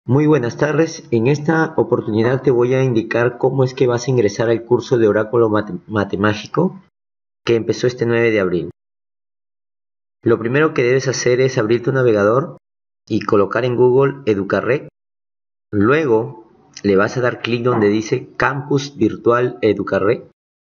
Muy buenas tardes. En esta oportunidad te voy a indicar cómo es que vas a ingresar al curso de Oráculo Matemágico que empezó este 9 de abril. Lo primero que debes hacer es abrir tu navegador y colocar en Google Educarec. Luego le vas a dar clic donde dice Campus Virtual Educarec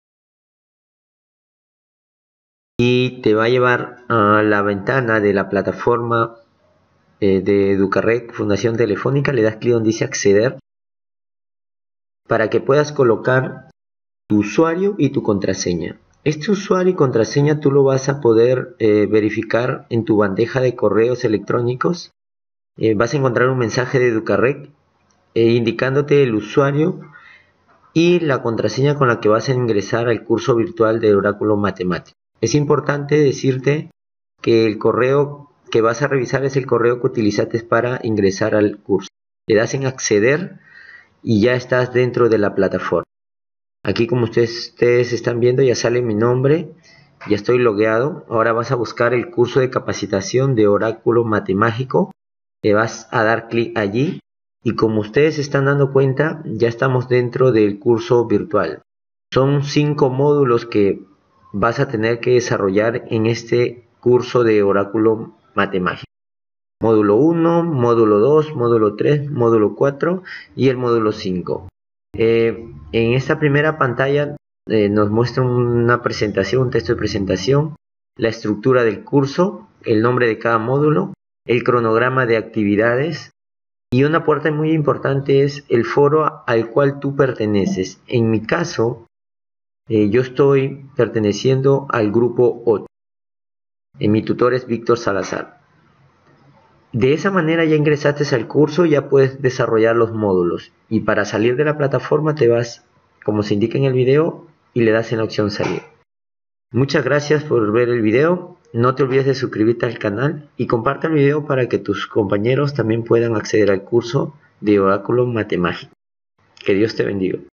y te va a llevar a la ventana de la plataforma de Educarec Fundación Telefónica. Le das clic donde dice Acceder para que puedas colocar tu usuario y tu contraseña. Este usuario y contraseña tú lo vas a poder verificar en tu bandeja de correos electrónicos. Vas a encontrar un mensaje de Educarec indicándote el usuario y la contraseña con la que vas a ingresar al curso virtual de Oráculo Matemático. Es importante decirte que el correo que vas a revisar es el correo que utilizaste para ingresar al curso. Le das en acceder y ya estás dentro de la plataforma. Aquí, como ustedes están viendo, ya sale mi nombre, ya estoy logueado. Ahora vas a buscar el curso de capacitación de Oráculo Matemágico. Le vas a dar clic allí y como ustedes se están dando cuenta, ya estamos dentro del curso virtual. Son 5 módulos que vas a tener que desarrollar en este curso de Oráculo Matemágico. Módulo 1, módulo 2, módulo 3, módulo 4 y el módulo 5. En esta primera pantalla nos muestra una presentación, un texto de presentación, la estructura del curso, el nombre de cada módulo, el cronograma de actividades y una parte muy importante es el foro al cual tú perteneces. En mi caso, yo estoy perteneciendo al grupo 8. Mi tutor es Víctor Salazar. De esa manera ya ingresaste al curso, ya puedes desarrollar los módulos y para salir de la plataforma te vas, como se indica en el video, y le das en la opción salir. Muchas gracias por ver el video, no te olvides de suscribirte al canal y comparte el video para que tus compañeros también puedan acceder al curso de Oráculo Matemágico. Que Dios te bendiga.